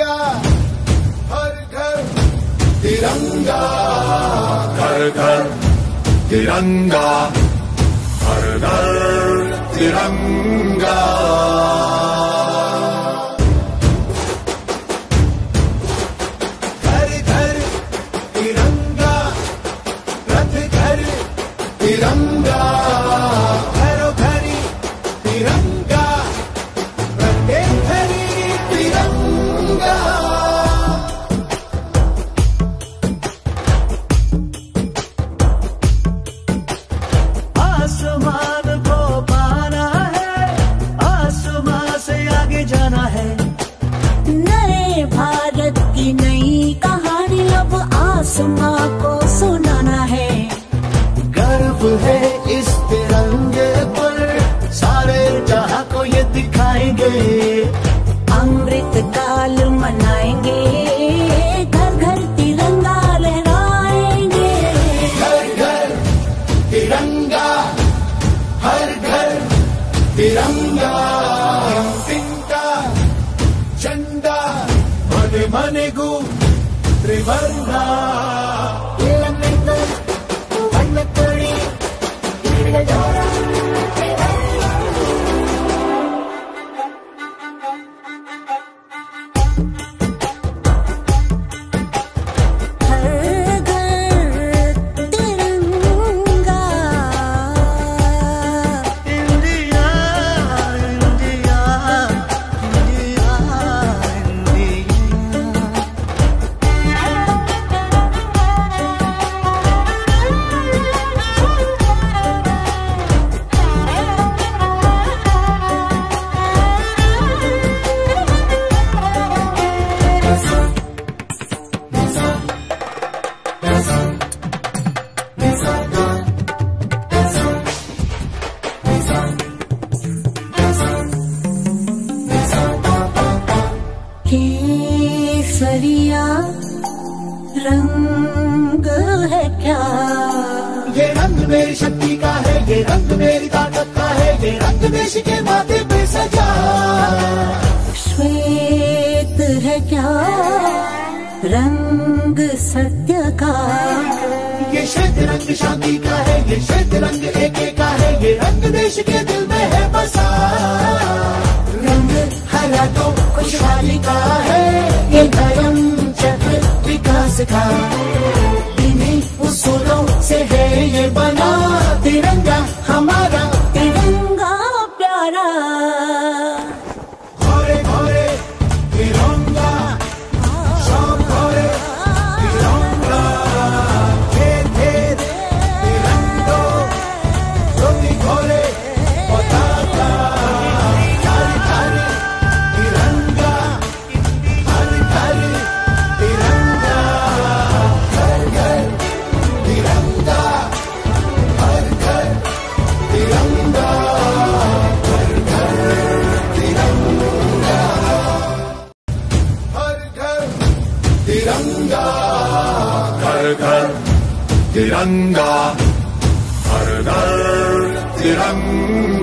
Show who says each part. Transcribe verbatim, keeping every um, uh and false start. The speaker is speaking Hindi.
Speaker 1: तिरंगा, हर घर तिरंगा, घर घर तिरंगा, हर घर तिरंगा। घर घर तिरंगा, रथ घर तिरंगा, घरों घरी तिरंगा, प्रत्येक घरी तिरंगा।
Speaker 2: आसमान को पाना है, आसमान से आगे जाना है।
Speaker 3: नए भारत की नई कहानी अब आसमां को सुनाना है।
Speaker 2: गर्व है इस तिरंगे पर, सारे जहां को ये दिखाएंगे।
Speaker 3: अमृत काल मनाएंगे, घर घर तिरंगा लहराएंगे।
Speaker 1: घर घर तिरंगा, हर घर तिरंगा, तिरंगा झंडा मन मन गु त्रिवर्णा।
Speaker 3: केसरिया रंग है क्या?
Speaker 2: ये रंग मेरी शक्ति का है, ये रंग मेरी ताकत का है, ये रंग देश के माथे पे सजा।
Speaker 3: श्वेत है क्या रंग सत्य का?
Speaker 2: ये श्वेत रंग शांति का है, ये श्वेत रंग एके का है, ये रंग देश के दिल में है बसा। रंग हरा तो खुशहाली का है, ये धर्म चक्र विकास का। इन्हीं उसूलों से है ये बना तिरंगा हमारा,
Speaker 3: तिरंगा प्यारा।
Speaker 2: घोरे घोरे तिरंगा, शाम घोरे तिरंगा, घेर घेर तिरंगो, ज्योति घोरे पताका। घर घर तिरंगा, हर घर तिरंगा, घर घर तिरंगा, हर घर तिरंगा, घर घर तिरंगा, हर घर तिरंगा, घर घर तिरंगा, हर घर तिरंगा।